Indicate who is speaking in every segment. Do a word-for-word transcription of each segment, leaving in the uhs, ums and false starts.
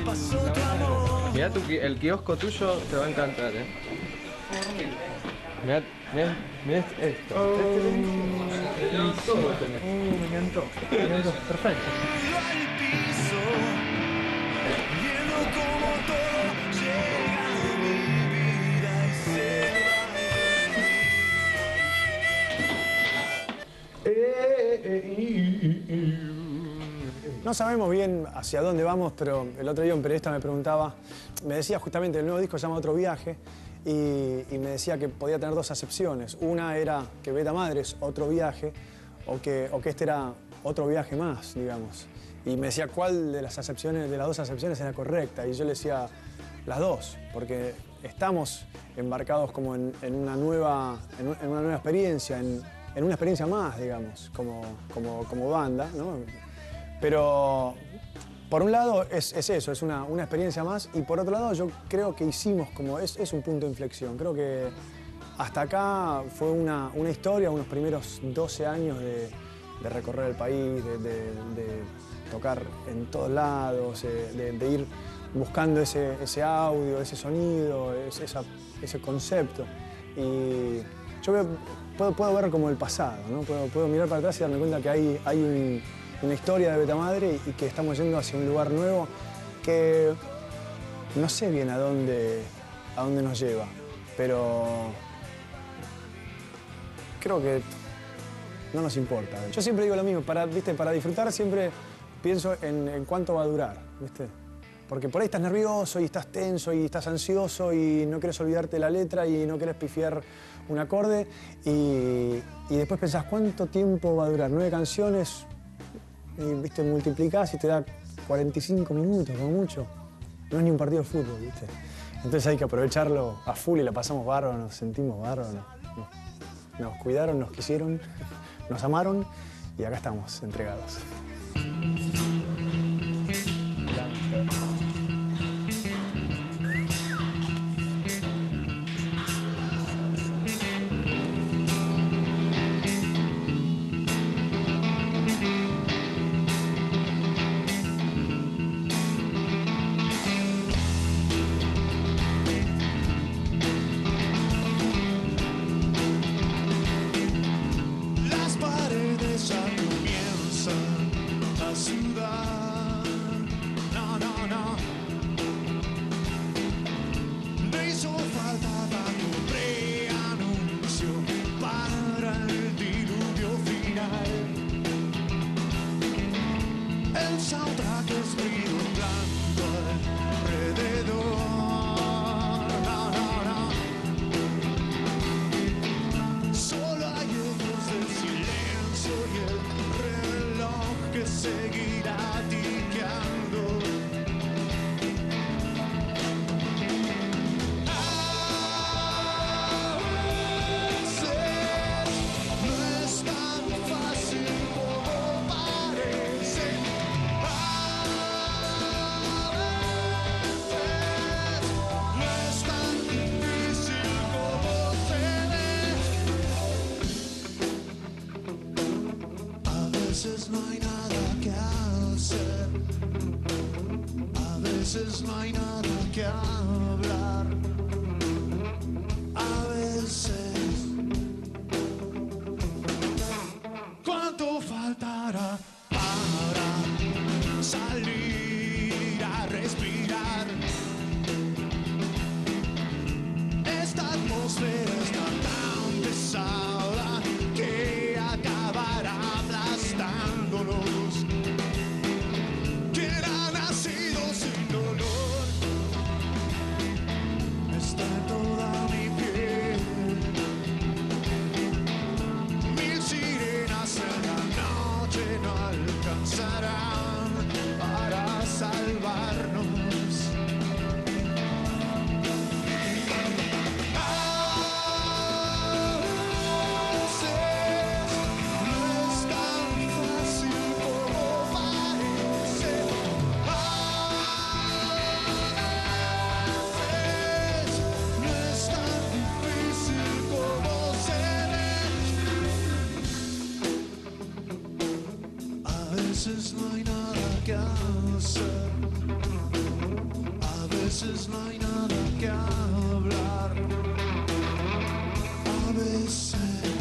Speaker 1: Mirá tu, el kiosco tuyo te va a encantar, eh. Mirá, mirá, mirá esto.
Speaker 2: Oh, todo tenés. Oh, me encantó. Me encantó. Perfecto.
Speaker 3: No sabemos bien hacia dónde vamos, pero el otro día un periodista me preguntaba, me decía justamente, el nuevo disco se llama Otro Viaje, y, y me decía que podía tener dos acepciones. Una era que Beta Madre es otro viaje, o que, o que este era otro viaje más, digamos. Y me decía cuál de las acepciones, de las dos acepciones era correcta, y yo le decía las dos, porque estamos embarcados como en, en una nueva, en, un, en una nueva experiencia, en, en una experiencia más, digamos, como, como, como banda, ¿no? Pero por un lado es, es eso, es una, una experiencia más, y por otro lado yo creo que hicimos como, es, es un punto de inflexión. Creo que hasta acá fue una, una historia, unos primeros doce años de, de recorrer el país, de, de, de tocar en todos lados, de, de ir buscando ese, ese audio, ese sonido, ese, esa, ese concepto. Y yo veo, puedo, puedo ver como el pasado, ¿no? Puedo, puedo mirar para atrás y darme cuenta que hay, hay un, una historia de Beta Madre y que estamos yendo hacia un lugar nuevo que no sé bien a dónde, a dónde nos lleva, pero creo que no nos importa. Yo siempre digo lo mismo, para, ¿viste? Para disfrutar siempre pienso en, en cuánto va a durar, ¿viste? Porque por ahí estás nervioso y estás tenso y estás ansioso y no quieres olvidarte la letra y no quieres pifiar un acorde y, y después pensás cuánto tiempo va a durar, nueve canciones, y viste, multiplicás y te da cuarenta y cinco minutos, como mucho. No es ni un partido de fútbol, ¿viste? Entonces hay que aprovecharlo a full y la pasamos bárbaro, nos sentimos bárbaro. Nos, nos cuidaron, nos quisieron, nos amaron y acá estamos, entregados.
Speaker 4: No hay nada que hacer, a veces no hay nada que hablar, a veces. ¿Cuánto faltará para salir a respirar? Esta atmósfera está tan pesada que acabará aplastándonos. ¿Quién ha nacido sin dolor? Está en toda mi piel. Mil sirenas en la noche no alcanzarán para salvarnos. A veces no hay nada que hacer, veces no hay nada que hablar. A veces.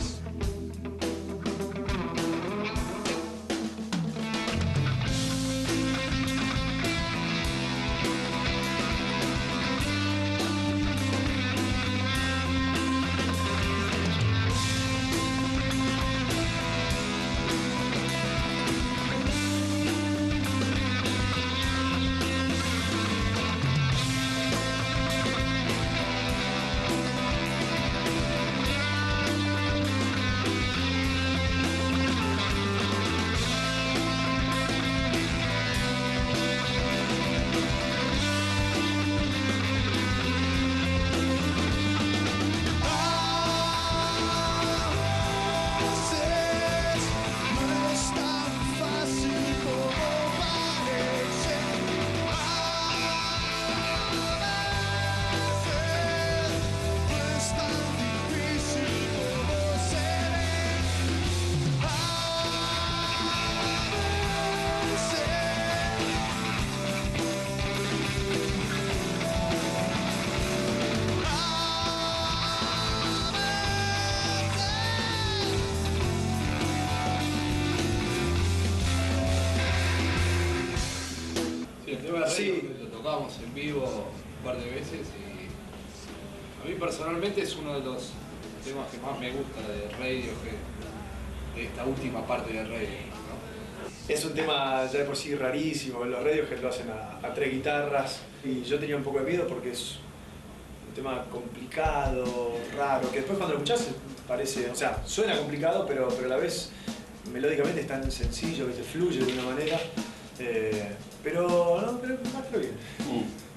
Speaker 5: Sí, lo tocamos en vivo un par de veces y a mí personalmente es uno de los temas que más me gusta de Radiohead, de esta última parte de Radiohead, ¿no?
Speaker 3: Es un tema ya de por sí rarísimo, los Radiohead lo hacen a, a tres guitarras y yo tenía un poco de miedo porque es un tema complicado, raro, que después cuando lo escuchás parece, o sea, suena complicado pero, pero a la vez melódicamente es tan sencillo, ¿viste? Fluye de una manera. Eh, pero no, pero más pero bien. Mm.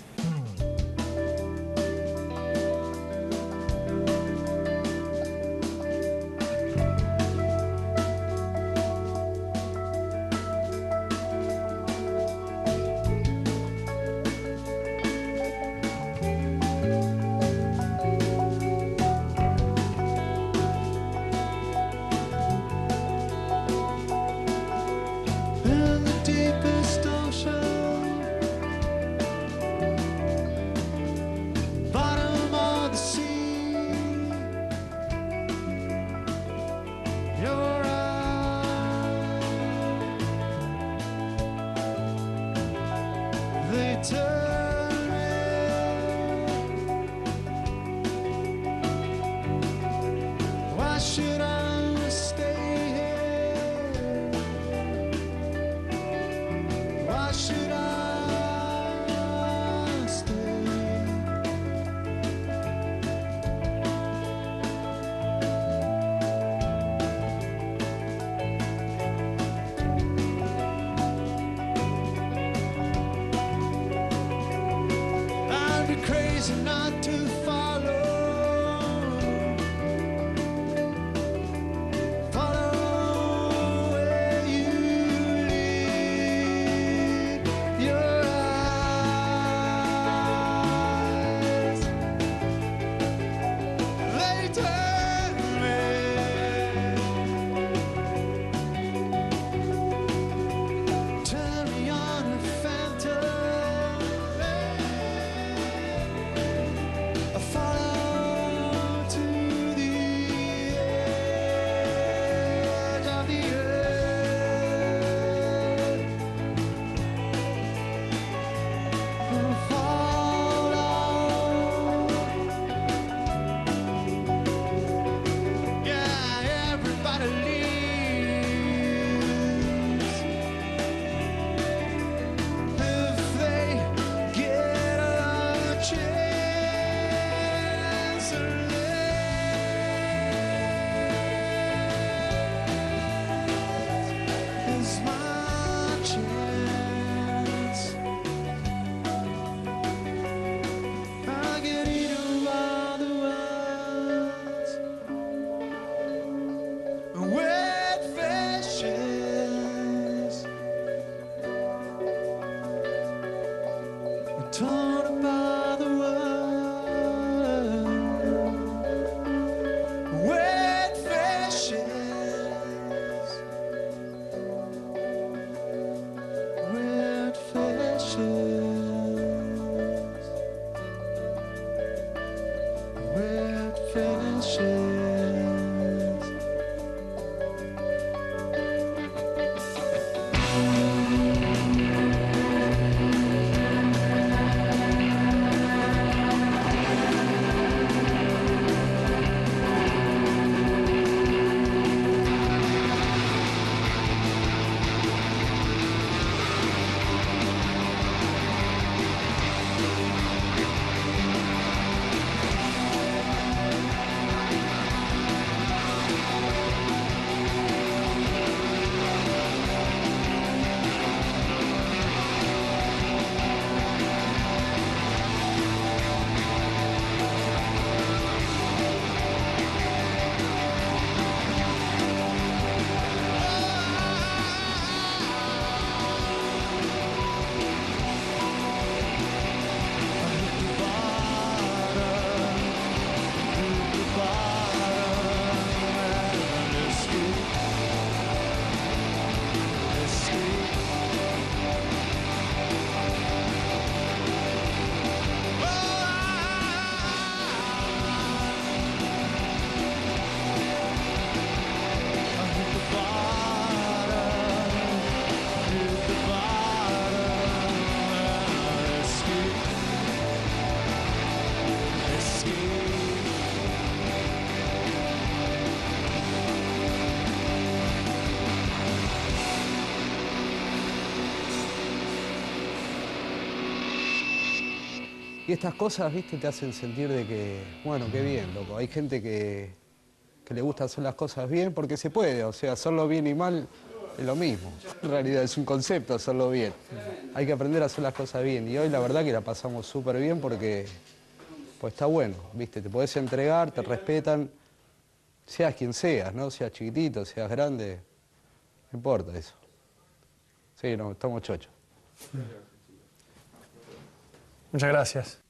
Speaker 6: Y estas cosas, viste, te hacen sentir de que, bueno, qué bien, loco. Hay gente que, que le gusta hacer las cosas bien porque se puede, o sea, hacerlo bien y mal es lo mismo. En realidad es un concepto hacerlo bien. Hay que aprender a hacer las cosas bien. Y hoy la verdad que la pasamos súper bien porque pues está bueno, viste, te podés entregar, te respetan, seas quien seas, ¿no? Seas chiquitito, seas grande, no importa eso. Sí, no, estamos chochos.
Speaker 3: Muchas gracias.